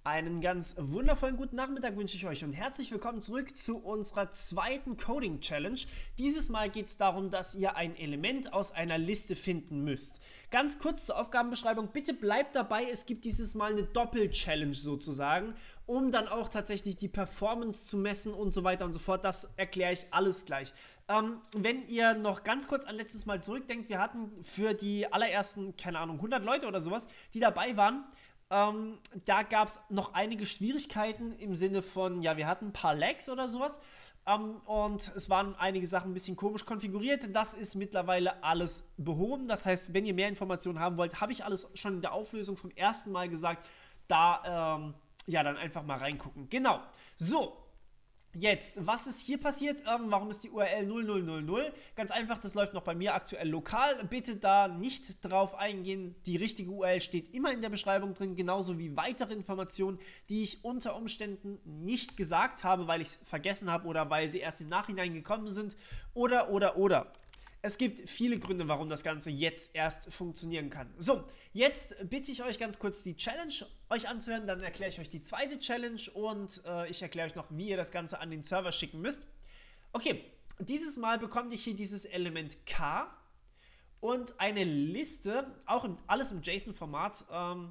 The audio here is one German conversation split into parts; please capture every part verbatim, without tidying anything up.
Einen ganz wundervollen guten Nachmittag wünsche ich euch und herzlich willkommen zurück zu unserer zweiten Coding Challenge. Dieses Mal geht es darum, dass ihr ein Element aus einer Liste finden müsst. Ganz kurz zur Aufgabenbeschreibung, bitte bleibt dabei, es gibt dieses Mal eine Doppel-Challenge sozusagen, um dann auch tatsächlich die Performance zu messen und so weiter und so fort. Das erkläre ich alles gleich. Ähm, wenn ihr noch ganz kurz an letztes Mal zurückdenkt, wir hatten für die allerersten, keine Ahnung, hundert Leute oder sowas, die dabei waren, Ähm, da gab es noch einige Schwierigkeiten im Sinne von, ja, wir hatten ein paar Lags oder sowas ähm, und es waren einige Sachen ein bisschen komisch konfiguriert. Das ist mittlerweile alles behoben. Das heißt, wenn ihr mehr Informationen haben wollt, habe ich alles schon in der Auflösung vom ersten Mal gesagt. Da, ähm, ja, dann einfach mal reingucken. Genau. So. Jetzt, was ist hier passiert? Ähm, warum ist die U R L null null null null? Ganz einfach, das läuft noch bei mir aktuell lokal. Bitte da nicht drauf eingehen. Die richtige U R L steht immer in der Beschreibung drin, genauso wie weitere Informationen, die ich unter Umständen nicht gesagt habe, weil ich es vergessen habe oder weil sie erst im Nachhinein gekommen sind. Oder, oder, oder. Es gibt viele Gründe, warum das Ganze jetzt erst funktionieren kann. So, jetzt bitte ich euch ganz kurz die Challenge euch anzuhören, dann erkläre ich euch die zweite Challenge und äh, ich erkläre euch noch, wie ihr das Ganze an den Server schicken müsst. Okay, dieses Mal bekommt ihr hier dieses Element K und eine Liste, auch in, alles im JSON-Format. Ähm,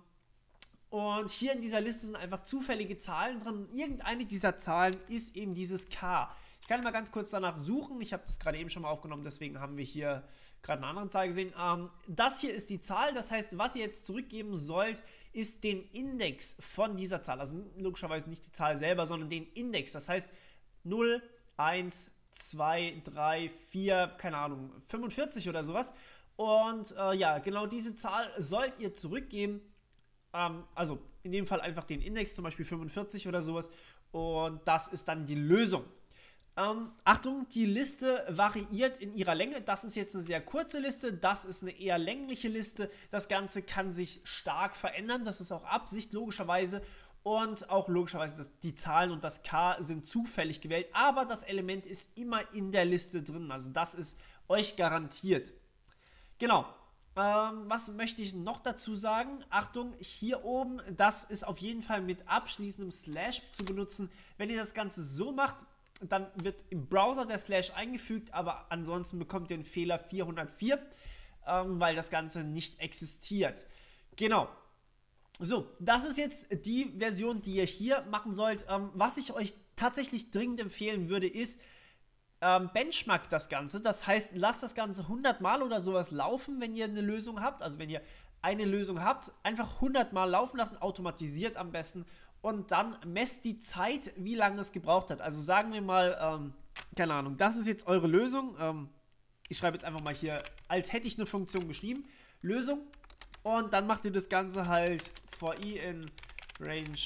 und hier in dieser Liste sind einfach zufällige Zahlen drin. Irgendeine dieser Zahlen ist eben dieses K. Ich kann mal ganz kurz danach suchen. Ich habe das gerade eben schon mal aufgenommen, deswegen haben wir hier gerade eine andere Zahl gesehen. Ähm, das hier ist die Zahl, das heißt, was ihr jetzt zurückgeben sollt, ist den Index von dieser Zahl. Also logischerweise nicht die Zahl selber, sondern den Index. Das heißt null, eins, zwei, drei, vier, keine Ahnung, fünfundvierzig oder sowas. Und äh, ja, genau diese Zahl sollt ihr zurückgeben. Ähm, also in dem Fall einfach den Index, zum Beispiel fünfundvierzig oder sowas. Und das ist dann die Lösung. Ähm, Achtung, die Liste variiert in ihrer Länge. Das ist jetzt eine sehr kurze Liste, das ist eine eher längliche Liste. Das Ganze kann sich stark verändern, das ist auch Absicht logischerweise. Und auch logischerweise, dass die Zahlen und das K sind zufällig gewählt, aber das Element ist immer in der Liste drin. Also das ist euch garantiert. Genau. Ähm, was möchte ich noch dazu sagen? Achtung, hier oben, das ist auf jeden Fall mit abschließendem Slash zu benutzen. Wenn ihr das Ganze so macht, dann wird im Browser der Slash eingefügt, aber ansonsten bekommt ihr den Fehler vierhundertvier, ähm, weil das Ganze nicht existiert. Genau. So, das ist jetzt die Version, die ihr hier machen sollt. Ähm, was ich euch tatsächlich dringend empfehlen würde, ist, ähm, benchmarkt das Ganze. Das heißt, lasst das Ganze hundert Mal oder sowas laufen, wenn ihr eine Lösung habt. Also wenn ihr eine Lösung habt, einfach hundert Mal laufen lassen, automatisiert am besten. Und dann messt die Zeit, wie lange es gebraucht hat. Also sagen wir mal, ähm, keine Ahnung, das ist jetzt eure Lösung. Ähm, ich schreibe jetzt einfach mal hier, als hätte ich eine Funktion geschrieben. Lösung. Und dann macht ihr das Ganze halt for i in range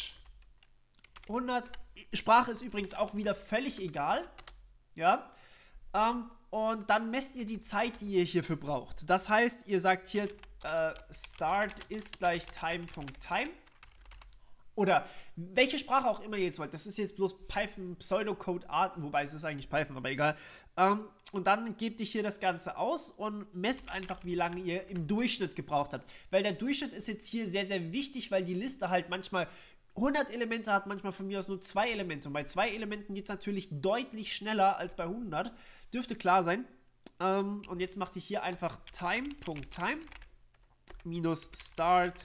hundert. Sprache ist übrigens auch wieder völlig egal. Ja. Ähm, und dann messt ihr die Zeit, die ihr hierfür braucht. Das heißt, ihr sagt hier, äh, start ist gleich time.time. Oder welche Sprache auch immer ihr jetzt wollt. Das ist jetzt bloß Python Pseudocode Art, wobei es ist eigentlich Python, aber egal. Ähm, und dann gebt ihr hier das Ganze aus und messt einfach, wie lange ihr im Durchschnitt gebraucht habt. Weil der Durchschnitt ist jetzt hier sehr, sehr wichtig, weil die Liste halt manchmal hundert Elemente hat, manchmal von mir aus nur zwei Elemente. Und bei zwei Elementen geht es natürlich deutlich schneller als bei hundert. Dürfte klar sein. Ähm, und jetzt macht ihr hier einfach time.time minus start.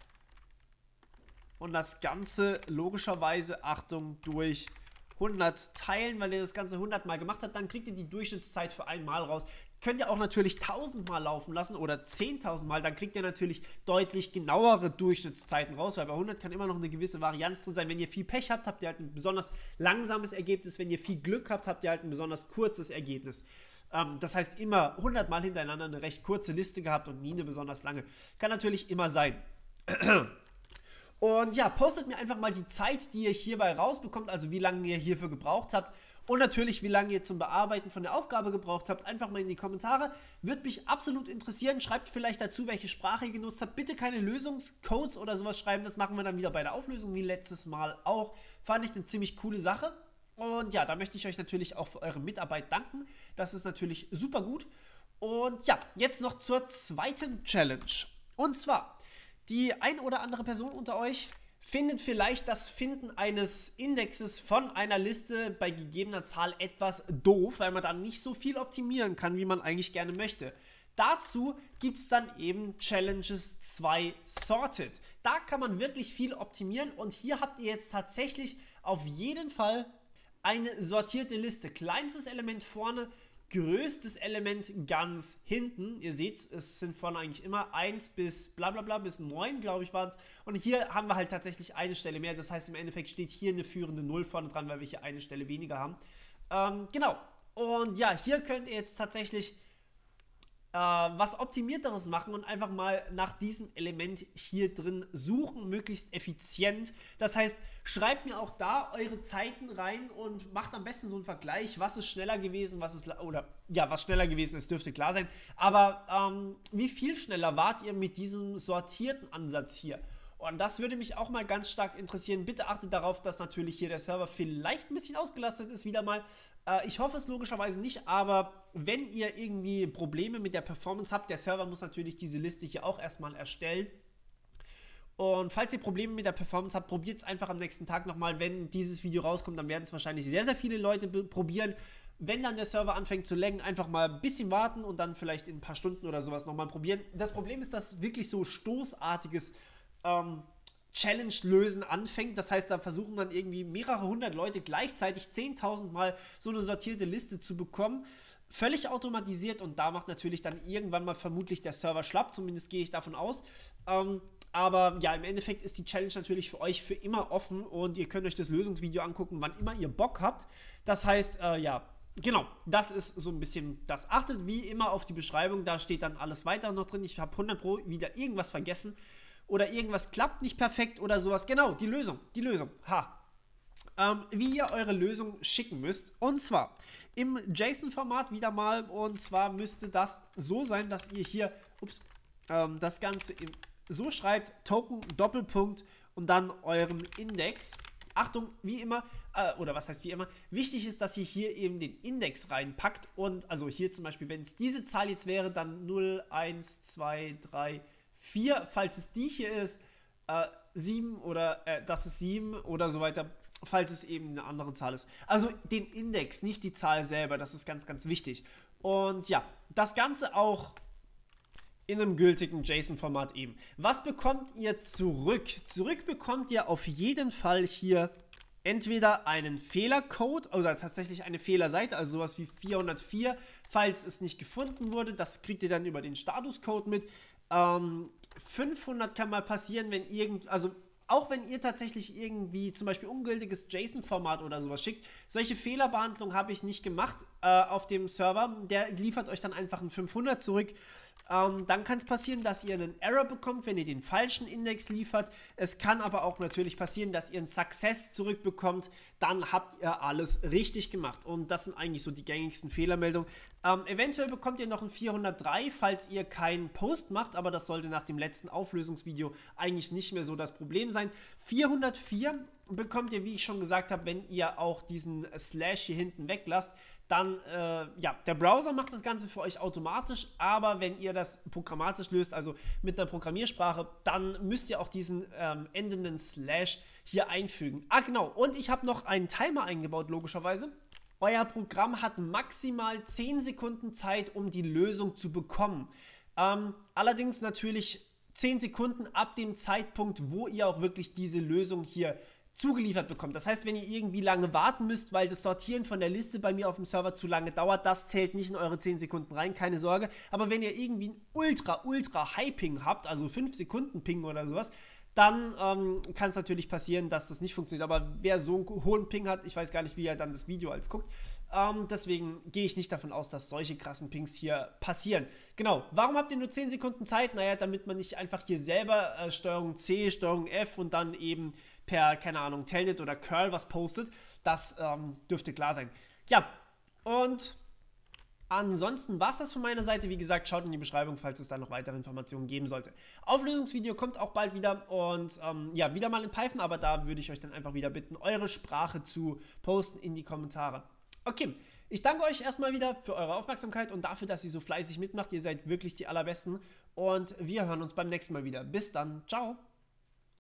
Und das Ganze logischerweise, Achtung, durch hundert teilen, weil ihr das Ganze hundert Mal gemacht habt, dann kriegt ihr die Durchschnittszeit für einmal raus. Könnt ihr auch natürlich tausend Mal laufen lassen oder zehntausend Mal, dann kriegt ihr natürlich deutlich genauere Durchschnittszeiten raus, weil bei hundert kann immer noch eine gewisse Varianz drin sein. Wenn ihr viel Pech habt, habt ihr halt ein besonders langsames Ergebnis. Wenn ihr viel Glück habt, habt ihr halt ein besonders kurzes Ergebnis. Ähm, das heißt, immer hundert Mal hintereinander eine recht kurze Liste gehabt und nie eine besonders lange. Kann natürlich immer sein. Und ja, postet mir einfach mal die Zeit, die ihr hierbei rausbekommt, also wie lange ihr hierfür gebraucht habt und natürlich, wie lange ihr zum Bearbeiten von der Aufgabe gebraucht habt. Einfach mal in die Kommentare. Würde mich absolut interessieren. Schreibt vielleicht dazu, welche Sprache ihr genutzt habt. Bitte keine Lösungscodes oder sowas schreiben. Das machen wir dann wieder bei der Auflösung, wie letztes Mal auch. Fand ich eine ziemlich coole Sache. Und ja, da möchte ich euch natürlich auch für eure Mitarbeit danken. Das ist natürlich super gut. Und ja, jetzt noch zur zweiten Challenge. Und zwar, die ein oder andere Person unter euch findet vielleicht das Finden eines Indexes von einer Liste bei gegebener Zahl etwas doof, weil man dann nicht so viel optimieren kann, wie man eigentlich gerne möchte. Dazu gibt es dann eben Challenges zwei Sorted. Da kann man wirklich viel optimieren und hier habt ihr jetzt tatsächlich auf jeden Fall eine sortierte Liste. Kleinstes Element vorne, größtes Element ganz hinten. Ihr seht, es sind vorne eigentlich immer eins bis bla bla bla bis neun, glaube ich, waren es. Und hier haben wir halt tatsächlich eine Stelle mehr. Das heißt, im Endeffekt steht hier eine führende null vorne dran, weil wir hier eine Stelle weniger haben. Ähm, genau. Und ja, hier könnt ihr jetzt tatsächlich äh, was Optimierteres machen und einfach mal nach diesem Element hier drin suchen, möglichst effizient. Das heißt, schreibt mir auch da eure Zeiten rein und macht am besten so einen Vergleich, was ist schneller gewesen, was ist, oder ja, was schneller gewesen ist, dürfte klar sein. Aber ähm, wie viel schneller wart ihr mit diesem sortierten Ansatz hier? Und das würde mich auch mal ganz stark interessieren. Bitte achtet darauf, dass natürlich hier der Server vielleicht ein bisschen ausgelastet ist, wieder mal. Äh, ich hoffe es logischerweise nicht, aber wenn ihr irgendwie Probleme mit der Performance habt, der Server muss natürlich diese Liste hier auch erstmal erstellen. Und falls ihr Probleme mit der Performance habt, probiert es einfach am nächsten Tag nochmal. Wenn dieses Video rauskommt, dann werden es wahrscheinlich sehr, sehr viele Leute probieren. Wenn dann der Server anfängt zu laggen, einfach mal ein bisschen warten und dann vielleicht in ein paar Stunden oder sowas nochmal probieren. Das Problem ist, dass wirklich so stoßartiges ähm, Challenge-Lösen anfängt. Das heißt, da versuchen dann irgendwie mehrere hundert Leute gleichzeitig zehntausend Mal so eine sortierte Liste zu bekommen. Völlig automatisiert und da macht natürlich dann irgendwann mal vermutlich der Server schlapp. Zumindest gehe ich davon aus. Ähm, aber ja, im Endeffekt ist die Challenge natürlich für euch für immer offen und ihr könnt euch das Lösungsvideo angucken, wann immer ihr Bock habt. Das heißt, äh, ja, genau, das ist so ein bisschen das. Achtet wie immer auf die Beschreibung, da steht dann alles weiter noch drin. Ich habe hundert Pro wieder irgendwas vergessen oder irgendwas klappt nicht perfekt oder sowas. Genau, die Lösung, die Lösung. Ha. Ähm, wie ihr eure Lösung schicken müsst. Und zwar im JSON-Format wieder mal. Und zwar müsste das so sein, dass ihr hier ups, ähm, das Ganze im, so schreibt, Token, Doppelpunkt und dann euren Index. Achtung, wie immer, äh, oder was heißt wie immer, wichtig ist, dass ihr hier eben den Index reinpackt. Und also hier zum Beispiel, wenn es diese Zahl jetzt wäre, dann null, eins, zwei, drei, vier. Falls es die hier ist, äh, sieben oder äh, das ist sieben oder so weiter, falls es eben eine andere Zahl ist. Also den Index, nicht die Zahl selber, das ist ganz, ganz wichtig. Und ja, das Ganze auch in einem gültigen JSON-Format eben. Was bekommt ihr zurück? Zurück bekommt ihr auf jeden Fall hier entweder einen Fehlercode oder tatsächlich eine Fehlerseite, also sowas wie vierhundertvier, falls es nicht gefunden wurde. Das kriegt ihr dann über den Statuscode mit. Ähm, fünfhundert kann mal passieren, wenn irgend, also auch wenn ihr tatsächlich irgendwie zum Beispiel ungültiges JSON-Format oder sowas schickt, solche Fehlerbehandlung habe ich nicht gemacht äh, auf dem Server. Der liefert euch dann einfach ein fünfhundert zurück. Ähm, dann kann es passieren, dass ihr einen Error bekommt, wenn ihr den falschen Index liefert. Es kann aber auch natürlich passieren, dass ihr einen Success zurückbekommt. Dann habt ihr alles richtig gemacht. Und das sind eigentlich so die gängigsten Fehlermeldungen. Ähm, eventuell bekommt ihr noch einen vierhundertdrei, falls ihr keinen Post macht. Aber das sollte nach dem letzten Auflösungsvideo eigentlich nicht mehr so das Problem sein. vierhundertvier bekommt ihr, wie ich schon gesagt habe, wenn ihr auch diesen Slash hier hinten weglasst. Dann, äh, ja, der Browser macht das Ganze für euch automatisch, aber wenn ihr das programmatisch löst, also mit einer Programmiersprache, dann müsst ihr auch diesen ähm, endenden Slash hier einfügen. Ah, genau, und ich habe noch einen Timer eingebaut, logischerweise. Euer Programm hat maximal zehn Sekunden Zeit, um die Lösung zu bekommen. Ähm, allerdings natürlich zehn Sekunden ab dem Zeitpunkt, wo ihr auch wirklich diese Lösung hier zugeliefert bekommt. Das heißt, wenn ihr irgendwie lange warten müsst, weil das Sortieren von der Liste bei mir auf dem Server zu lange dauert, das zählt nicht in eure zehn Sekunden rein, keine Sorge. Aber wenn ihr irgendwie einen ultra, ultra High Ping habt, also fünf Sekunden Ping oder sowas, dann ähm, kann es natürlich passieren, dass das nicht funktioniert. Aber wer so einen hohen Ping hat, ich weiß gar nicht, wie er dann das Video als guckt. Ähm, deswegen gehe ich nicht davon aus, dass solche krassen Pings hier passieren. Genau, warum habt ihr nur zehn Sekunden Zeit? Naja, damit man nicht einfach hier selber äh, Steuerung C, Steuerung F und dann eben per, keine Ahnung, Telnet oder Curl was postet. Das ähm, dürfte klar sein. Ja, und ansonsten war es das von meiner Seite. Wie gesagt, schaut in die Beschreibung, falls es da noch weitere Informationen geben sollte. Auflösungsvideo kommt auch bald wieder und ähm, ja, wieder mal in Python, aber da würde ich euch dann einfach wieder bitten, eure Sprache zu posten in die Kommentare. Okay, ich danke euch erstmal wieder für eure Aufmerksamkeit und dafür, dass ihr so fleißig mitmacht. Ihr seid wirklich die Allerbesten und wir hören uns beim nächsten Mal wieder. Bis dann, ciao!